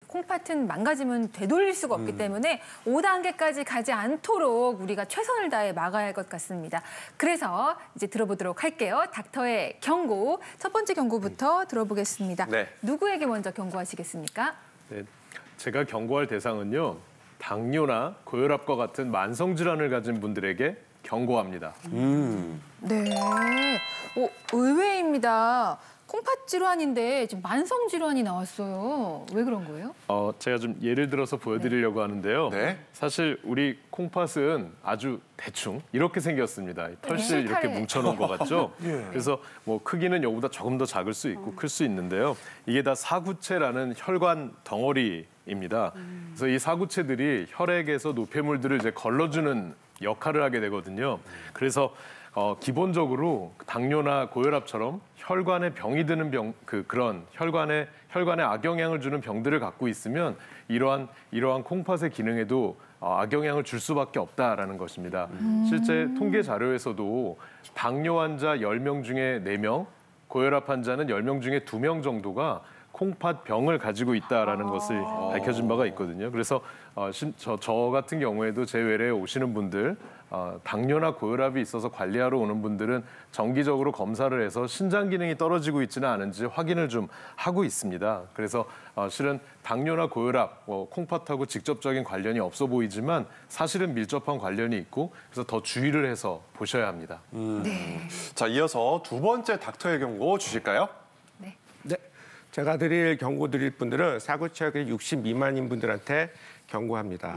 콩팥은 망가지면 되돌릴 수가 없기 때문에 5단계까지 가지 않도록 우리가 최선을 다해 막아야 할 것 같습니다. 그래서 이제 들어보도록 할게요. 닥터의 경고. 첫 번째 경고부터 들어보겠습니다. 네. 누구에게 먼저 경고하시겠습니까? 네, 제가 경고할 대상은요. 당뇨나 고혈압과 같은 만성 질환을 가진 분들에게 경고합니다. 네. 의외입니다. 콩팥 질환인데 지금 만성 질환이 나왔어요. 왜 그런 거예요? 제가 좀 예를 들어서 보여드리려고 하는데요. 네. 사실 우리 콩팥은 아주 대충 이렇게 생겼습니다. 털실 이렇게 실타래. 뭉쳐놓은 것 같죠? 그래서 뭐 크기는 이거보다 조금 더 작을 수 있고 클 수 있는데요. 이게 다 사구체라는 혈관 덩어리입니다. 그래서 이 사구체들이 혈액에서 노폐물들을 이제 걸러주는 역할을 하게 되거든요. 그래서 기본적으로 당뇨나 고혈압처럼 혈관에 병이 드는 그런 혈관에 악영향을 주는 병들을 갖고 있으면 이러한 콩팥의 기능에도 악영향을 줄 수밖에 없다라는 것입니다. 실제 통계 자료에서도 당뇨 환자 10명 중에 4명, 고혈압 환자는 10명 중에 2명 정도가 콩팥 병을 가지고 있다라는 것을 밝혀진 바가 있거든요. 그래서 저 같은 경우에도 제 외래에 오시는 분들, 당뇨나 고혈압이 있어서 관리하러 오는 분들은 정기적으로 검사를 해서 신장 기능이 떨어지고 있지는 않은지 확인을 좀 하고 있습니다. 그래서 실은 당뇨나 고혈압, 콩팥하고 직접적인 관련이 없어 보이지만 사실은 밀접한 관련이 있고 그래서 더 주의를 해서 보셔야 합니다. 네. 자, 이어서 두 번째 닥터의 경고 주실까요? 네. 네, 제가 경고 드릴 분들은 사구체가 60 미만인 분들한테 경고합니다.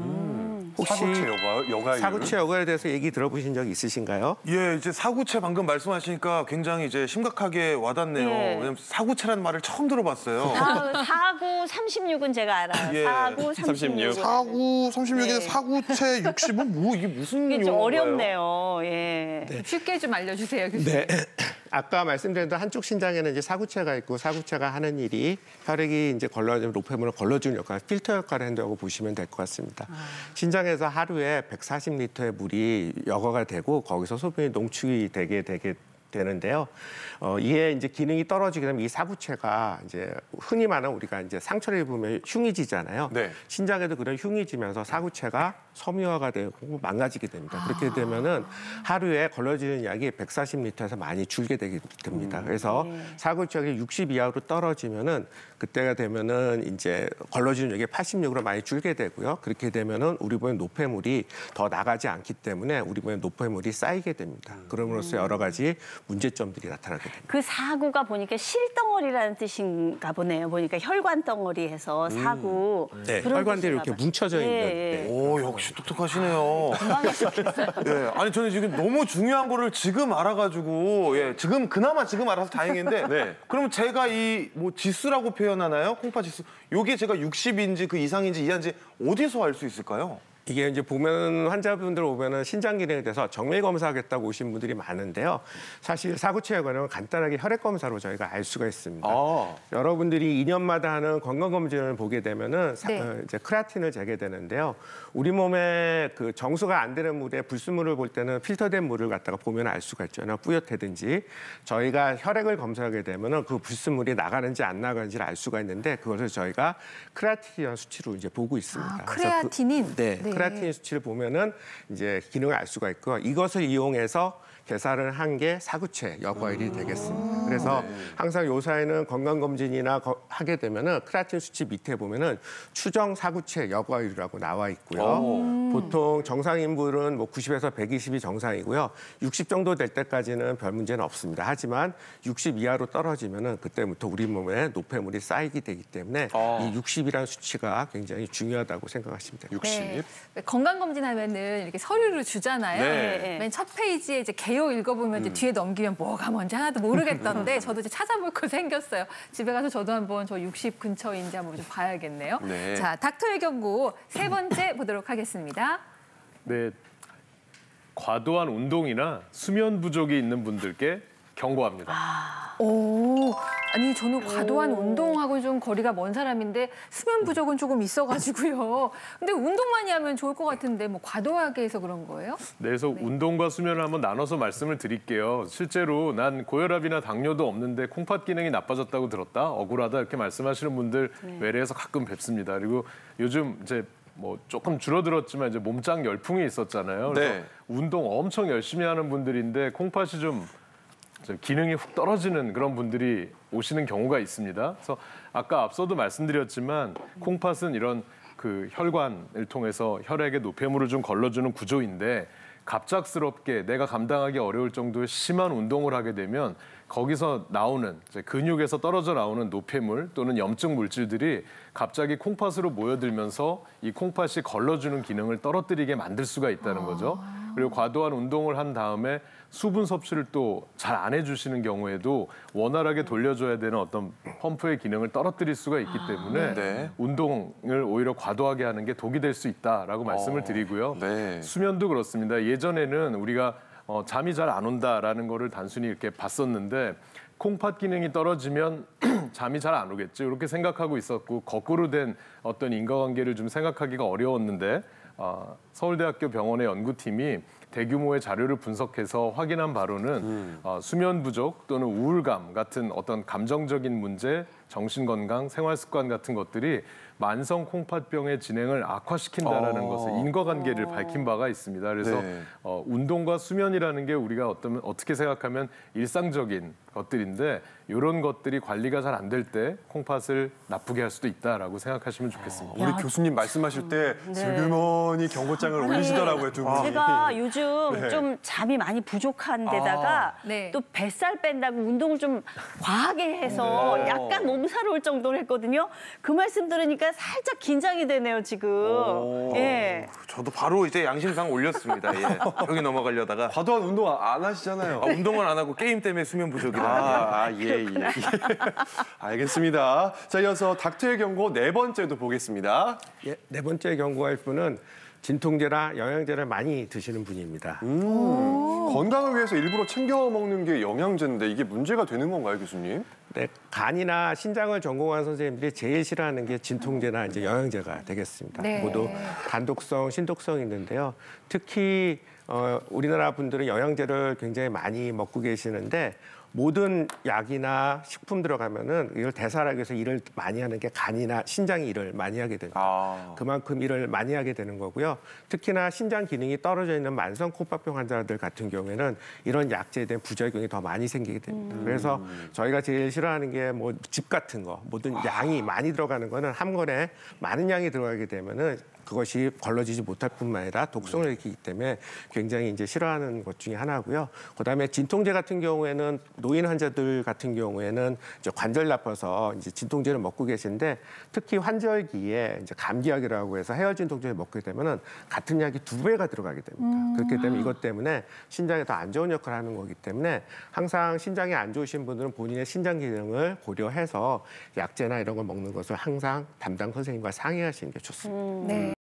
혹시 사구체 여가율? 사구체 여가에 대해서 얘기 들어보신 적 있으신가요? 예, 이제 사구체 방금 말씀하시니까 굉장히 이제 심각하게 와닿네요. 네. 왜냐면 사구체라는 말을 처음 들어봤어요. 사구 36은 제가 알아요. 예. 사구 36. 사구 36에서 네. 사구체 60은 뭐 이게 무슨 이게 좀 용어인가요? 어렵네요. 예. 쉽게 좀 알려주세요, 교수님. 네. 아까 말씀드린 대로 한쪽 신장에는 이제 사구체가 있고 사구체가 하는 일이 혈액이 이제 노폐물을 걸러주는 역할, 필터 역할을 한다고 보시면 될 것 같습니다. 신장에서 하루에 140리터의 물이 여과가 되고 거기서 소변이 농축이 되게 되는데요. 이에 이제 기능이 떨어지게 되면 이 사구체가 이제 흔히 말하는 우리가 이제 상처를 입으면 흉이지잖아요. 네. 신장에도 그런 흉이 지면서 사구체가 섬유화가 되고 망가지게 됩니다. 그렇게 되면은 하루에 걸러지는 약이 140리터에서 많이 줄게 됩니다. 그래서 사구체가 60 이하로 떨어지면은 그때가 되면은 이제 걸러지는 약이 86으로 많이 줄게 되고요. 그렇게 되면은 우리 몸에 노폐물이 더 나가지 않기 때문에 우리 몸에 노폐물이 쌓이게 됩니다. 그럼으로써 여러 가지 문제점들이 나타나게 됩니다. 그 사구가 보니까 실덩어리라는 뜻인가 보네요. 보니까 혈관 덩어리에서 사구. 네, 그런 혈관들이 뜻인가 이렇게 봐요. 뭉쳐져 있는. 예, 예. 네. 오, 역시 똑똑하시네요. 예, 아니 저는 지금 너무 중요한 거를 지금 알아가지고 지금 그나마 알아서 다행인데 네. 그러면 제가 이 뭐 지수라고 표현하나요? 콩팥 지수. 요게 제가 60인지 그 이상인지 이하인지 어디서 알 수 있을까요? 이게 이제 보면 환자분들 오면은 신장 기능에 대해서 정밀 검사하겠다고 오신 분들이 많은데요. 사실 사구체 혈관은 간단하게 혈액 검사로 저희가 알 수가 있습니다. 여러분들이 2년마다 하는 건강 검진을 보게 되면은 이제 크레아틴을 재게 되는데요. 우리 몸에 그 정수가 안 되는 물에 불순물을 볼 때는 필터된 물을 갖다가 보면 알 수가 있잖아요. 뿌옇다든지 저희가 혈액을 검사하게 되면은 그 불순물이 나가는지 안 나가는지를 알 수가 있는데 그것을 저희가 크레아틴이라는 수치로 이제 보고 있습니다. 크레아틴인. 네. 크레아틴 수치를 보면은 이제 기능을 알 수가 있고요. 이것을 이용해서 계산을 한 게 사구체 여과율이 되겠습니다. 그래서 항상 요사이는 건강검진이나 하게 되면은 크레아틴 수치 밑에 보면은 추정 사구체 여과율이라고 나와 있고요. 보통 정상인물은 뭐 90에서 120이 정상이고요. 60 정도 될 때까지는 별 문제는 없습니다. 하지만 60 이하로 떨어지면은 그때부터 우리 몸에 노폐물이 쌓이게 되기 때문에 이 60이라는 수치가 굉장히 중요하다고 생각하시면 됩니다. 60. 네. 건강검진하면은 이렇게 서류를 주잖아요. 네. 맨 첫 페이지에 이제 개요 읽어보면 이제 뒤에 넘기면 뭐가 뭔지 하나도 모르겠던데 저도 이제 찾아볼 거 생겼어요. 집에 가서 저도 한번 저 60 근처인지 한번 좀 봐야겠네요. 네. 자, 닥터의 경고 세 번째 보도록 하겠습니다. 네, 과도한 운동이나 수면 부족이 있는 분들께 경고합니다. 오, 아니 저는 과도한 운동하고 좀 거리가 먼 사람인데 수면 부족은 조금 있어가지고요. 근데 운동 많이 하면 좋을 것 같은데 뭐 과도하게 해서 그런 거예요? 네, 그래서 운동과 수면을 한번 나눠서 말씀을 드릴게요. 실제로 난 고혈압이나 당뇨도 없는데 콩팥 기능이 나빠졌다고 들었다, 억울하다 이렇게 말씀하시는 분들 외래에서 가끔 뵙습니다. 그리고 요즘 이제 뭐 조금 줄어들었지만 이제 몸짱 열풍이 있었잖아요. 그래서 네. 운동 엄청 열심히 하는 분들인데 콩팥이 좀 기능이 훅 떨어지는 그런 분들이 오시는 경우가 있습니다. 그래서 아까 앞서도 말씀드렸지만 콩팥은 이런 그 혈관을 통해서 혈액에 노폐물을 좀 걸러주는 구조인데 갑작스럽게 내가 감당하기 어려울 정도의 심한 운동을 하게 되면 거기서 나오는 이제 근육에서 떨어져 나오는 노폐물 또는 염증 물질들이 갑자기 콩팥으로 모여들면서 이 콩팥이 걸러주는 기능을 떨어뜨리게 만들 수가 있다는 거죠. 그리고 과도한 운동을 한 다음에 수분 섭취를 또 잘 안 해주시는 경우에도 원활하게 돌려줘야 되는 어떤 펌프의 기능을 떨어뜨릴 수가 있기 때문에 네. 운동을 오히려 과도하게 하는 게 독이 될 수 있다라고 말씀을 드리고요. 네. 수면도 그렇습니다. 예전에는 우리가 잠이 잘 안 온다라는 거를 단순히 이렇게 봤었는데 콩팥 기능이 떨어지면 잠이 잘 안 오겠죠. 이렇게 생각하고 있었고 거꾸로 된 어떤 인과관계를 좀 생각하기가 어려웠는데 서울대학교 병원의 연구팀이 대규모의 자료를 분석해서 확인한 바로는 수면 부족 또는 우울감 같은 어떤 감정적인 문제, 정신건강, 생활습관 같은 것들이 만성 콩팥병의 진행을 악화시킨다라는 것을 인과관계를 밝힌 바가 있습니다. 그래서 네. 운동과 수면이라는 게 우리가 어떻게 생각하면 일상적인 것들인데 이런 것들이 관리가 잘 안 될 때 콩팥을 나쁘게 할 수도 있다라고 생각하시면 좋겠습니다. 우리 교수님 말씀하실 때 슬그머니 경고장을 올리시더라고요, 두 분이. 제가 요즘 좀 잠이 많이 부족한 데다가 네. 또 뱃살 뺀다고 운동을 좀 과하게 해서 약간 몸살올 정도로 했거든요. 그 말씀 들으니까 살짝 긴장이 되네요, 지금. 예. 저도 바로 이제 양심상 올렸습니다. 예. 여기 넘어가려다가 과도한 운동 안 하시잖아요. 운동을 안 하고 게임 때문에 수면 부족이라. 예. 알겠습니다. 자, 이어서 닥터의 경고 네 번째도 보겠습니다. 예, 네 번째 경고할 분은 진통제나 영양제를 많이 드시는 분입니다. 건강을 위해서 일부러 챙겨 먹는 게 영양제인데 이게 문제가 되는 건가요, 교수님? 네, 간이나 신장을 전공한 선생님들이 제일 싫어하는 게 진통제나 이제 영양제가 되겠습니다. 네. 모두 단독성, 신독성이 있는데요. 특히 우리나라 분들은 영양제를 굉장히 많이 먹고 계시는데 모든 약이나 식품 들어가면은 이걸 대사하기 위해서 일을 많이 하는 게 간이나 신장이 일을 많이 하게 됩니다. 그만큼 일을 많이 하게 되는 거고요. 특히나 신장 기능이 떨어져 있는 만성 콩팥병 환자들 같은 경우에는 이런 약제에 대한 부작용이 더 많이 생기게 됩니다. 그래서 저희가 제일 싫어하는 게 뭐 즙 같은 거, 모든 양이 많이 들어가는 거는 한 번에 많은 양이 들어가게 되면은 그것이 걸러지지 못할 뿐만 아니라 독성을 일으키기 때문에 굉장히 이제 싫어하는 것 중에 하나고요. 그다음에 진통제 같은 경우에는 노인 환자들 같은 경우에는 이제 관절 나빠서 이제 진통제를 먹고 계신데 특히 환절기에 이제 감기약이라고 해서 해열 진통제를 먹게 되면은 같은 약이 2배가 들어가게 됩니다. 그렇기 때문에 이것 때문에 신장에 더 안 좋은 역할을 하는 거기 때문에 항상 신장이 안 좋으신 분들은 본인의 신장 기능을 고려해서 약제나 이런 걸 먹는 것을 항상 담당 선생님과 상의하시는 게 좋습니다. 네.